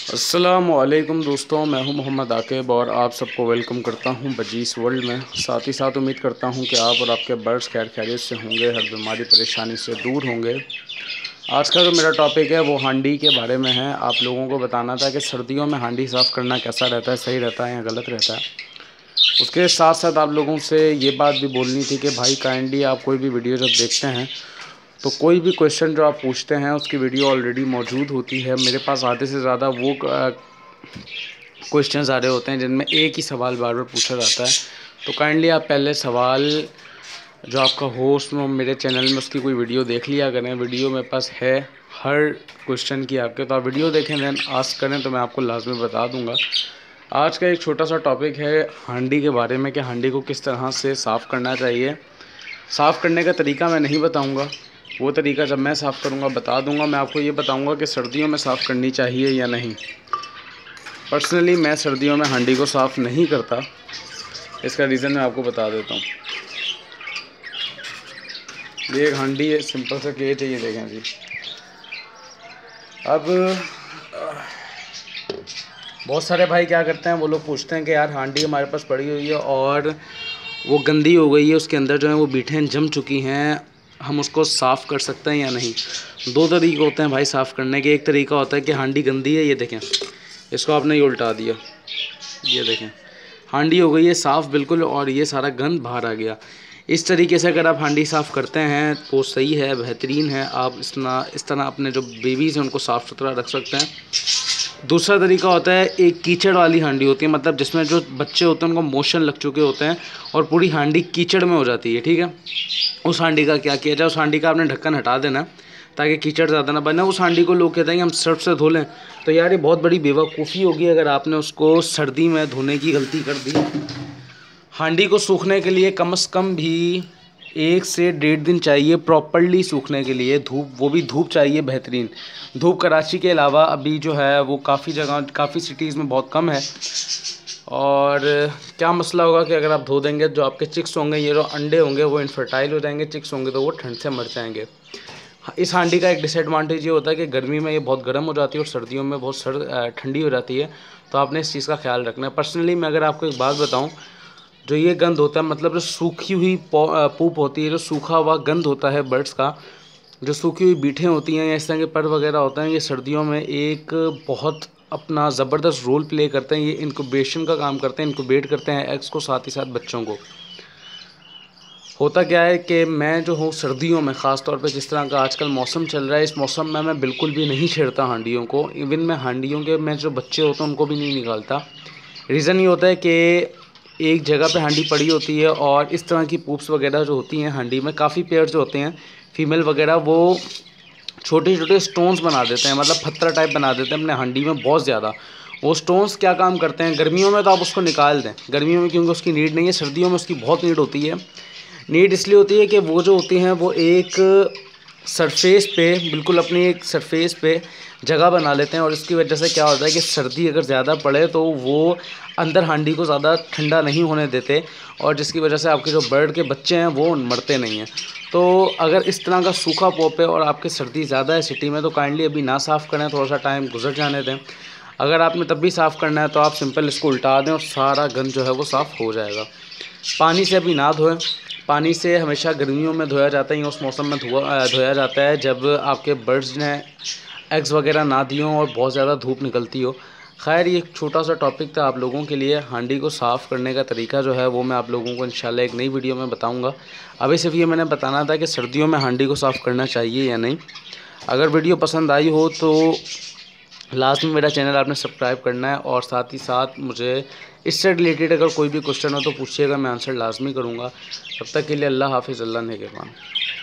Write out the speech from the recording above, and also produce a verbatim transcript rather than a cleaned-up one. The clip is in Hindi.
अस्सलामुअलैकुम दोस्तों, मैं हूं मोहम्मद आकिब और आप सबको वेलकम करता हूं बजीस वर्ल्ड में। साथ ही साथ उम्मीद करता हूं कि आप और आपके बर्ड्स खैर खैरियत से होंगे, हर बीमारी परेशानी से दूर होंगे। आज का जो मेरा टॉपिक है वो हांडी के बारे में है। आप लोगों को बताना था कि सर्दियों में हांडी साफ़ करना कैसा रहता है, सही रहता है या गलत रहता है। उसके साथ साथ आप लोगों से ये बात भी बोलनी थी कि भाई काइंडली आप कोई भी वीडियो जब देखते हैं तो कोई भी क्वेश्चन जो आप पूछते हैं उसकी वीडियो ऑलरेडी मौजूद होती है। मेरे पास आधे से ज़्यादा वो क्वेश्चंस आ रहे होते हैं जिनमें एक ही सवाल बार बार पूछा जाता है। तो काइंडली आप पहले सवाल जो आपका होस्ट में मेरे चैनल में उसकी कोई वीडियो देख लिया करें। वीडियो मेरे पास है हर क्वेश्चन की आपके, तो आप वीडियो देखें दैन आस्क करें तो मैं आपको लाजमी बता दूंगा। आज का एक छोटा सा टॉपिक है हांडी के बारे में कि हांडी को किस तरह से साफ़ करना चाहिए। साफ़ करने का तरीका मैं नहीं बताऊंगा, वो तरीका जब मैं साफ़ करूंगा बता दूंगा। मैं आपको ये बताऊंगा कि सर्दियों में साफ़ करनी चाहिए या नहीं। पर्सनली मैं सर्दियों में हांडी को साफ़ नहीं करता। इसका रीज़न मैं आपको बता देता हूँ। ये एक हांडी है, सिंपल सा केज है, ये देखें जी। अब बहुत सारे भाई क्या करते हैं, वो लोग पूछते हैं कि यार हांडी हमारे पास पड़ी हुई है और वो गंदी हो गई है, उसके अंदर जो है वो बीठें जम चुकी हैं, हम उसको साफ़ कर सकते हैं या नहीं। दो तरीके होते हैं भाई साफ़ करने के। एक तरीका होता है कि हांडी गंदी है, ये देखें, इसको आपने ये उल्टा दिया, ये देखें हांडी हो गई है साफ़ बिल्कुल और ये सारा गंद बाहर आ गया। इस तरीके से अगर आप हांडी साफ़ करते हैं तो सही है, बेहतरीन है। आप इस तरह इस तरह अपने जो बेबीज़ हैं उनको साफ़ सुथरा रख सकते हैं। दूसरा तरीका होता है, एक कीचड़ वाली हांडी होती है, मतलब जिसमें जो बच्चे होते हैं उनको मोशन लग चुके होते हैं और पूरी हांडी कीचड़ में हो जाती है, ठीक है। उस हांडी का क्या किया जाए, उस हांडी का आपने ढक्कन हटा देना ताकि कीचड़ ज़्यादा ना बने। उस हांडी को लोग कहते हैं कि हम सर्फ से धो लें, तो यार ये बहुत बड़ी बेवकूफ़ी होगी अगर आपने उसको सर्दी में धोने की गलती कर दी। हांडी को सूखने के लिए कम से कम भी एक से डेढ़ दिन चाहिए प्रॉपर्ली सूखने के लिए। धूप, वो भी धूप चाहिए बेहतरीन धूप। कराची के अलावा अभी जो है वो काफ़ी जगह, काफ़ी सिटीज़ में बहुत कम है। और क्या मसला होगा कि अगर आप धो देंगे, जो आपके चिक्स होंगे, ये जो अंडे होंगे वो इनफर्टाइल हो जाएंगे, चिक्स होंगे तो वो ठंड से मर जाएंगे। इस हांडी का एक डिसएडवांटेज ये होता है कि गर्मी में ये बहुत गर्म हो जाती है और सर्दियों में बहुत सर्द ठंडी हो जाती है, तो आपने इस चीज़ का ख्याल रखना है। पर्सनली मैं अगर आपको एक बात बताऊँ, जो ये गंद होता है, मतलब जो सूखी हुई पूप होती है, जो सूखा हुआ गंद होता है बर्ड्स का, जो सूखी हुई बीठें होती हैं या इस तरह के पर वगैरह होते हैं, ये सर्दियों में एक बहुत अपना ज़बरदस्त रोल प्ले करते हैं। ये इनक्यूबेशन का काम करते हैं, इनक्यूबेट करते हैं एग्स को, साथ ही साथ बच्चों को। होता क्या है कि मैं जो हूँ सर्दियों में ख़ास तौर पे, जिस तरह का आजकल मौसम चल रहा है, इस मौसम में मैं बिल्कुल भी नहीं छेड़ता हांडियों को। इवन मैं हांडियों के मैं जो बच्चे होते हैं उनको भी नहीं निकालता। रीज़न ये होता है कि एक जगह पे हांडी पड़ी होती है और इस तरह की पूप्स वगैरह जो होती हैं हांडी में, काफ़ी पेयर जो होते हैं फीमेल वगैरह, वो छोटे छोटे स्टोन्स बना देते हैं, मतलब पत्थर टाइप बना देते हैं अपने हांडी में बहुत ज़्यादा। वो स्टोन्स क्या काम करते हैं, गर्मियों में तो आप उसको निकाल दें, गर्मियों में क्योंकि उसकी नीड नहीं है, सर्दियों में उसकी बहुत नीड होती है। नीड इसलिए होती है कि वो जो होती हैं वो एक सरफेस पे, बिल्कुल अपनी एक सरफेस पे जगह बना लेते हैं और इसकी वजह से क्या होता है कि सर्दी अगर ज़्यादा पड़े तो वो अंदर हांडी को ज़्यादा ठंडा नहीं होने देते और जिसकी वजह से आपके जो बर्ड के बच्चे हैं वो मरते नहीं हैं। तो अगर इस तरह का सूखा पोप है और आपकी सर्दी ज़्यादा है सिटी में, तो काइंडली अभी ना साफ़ करें, थोड़ा सा टाइम गुजर जाने दें। अगर आपने तब भी साफ़ करना है तो आप सिंपल इसको उल्टा दें और सारा गंद जो है वो साफ़ हो जाएगा। पानी से अभी ना धोएं। पानी से हमेशा गर्मियों में धोया जाता है, उस मौसम में धोया धोया जाता है जब आपके बर्ड्स ने एग्स वगैरह ना दिए हों और बहुत ज़्यादा धूप निकलती हो। खैर, ये एक छोटा सा टॉपिक था आप लोगों के लिए। हांडी को साफ़ करने का तरीका जो है वो मैं आप लोगों को इंशाल्लाह एक नई वीडियो में बताऊंगा। अभी सिर्फ ये मैंने बताना था कि सर्दियों में हांडी को साफ़ करना चाहिए या नहीं। अगर वीडियो पसंद आई हो तो लास्ट में मेरा चैनल आपने सब्सक्राइब करना है और साथ ही साथ मुझे इससे रिलेटेड अगर कोई भी क्वेश्चन हो तो पूछिएगा, मैं आंसर लाजमी करूँगा। तब तक के लिए अल्लाह हाफिज़, अल्लाह नेगहबान।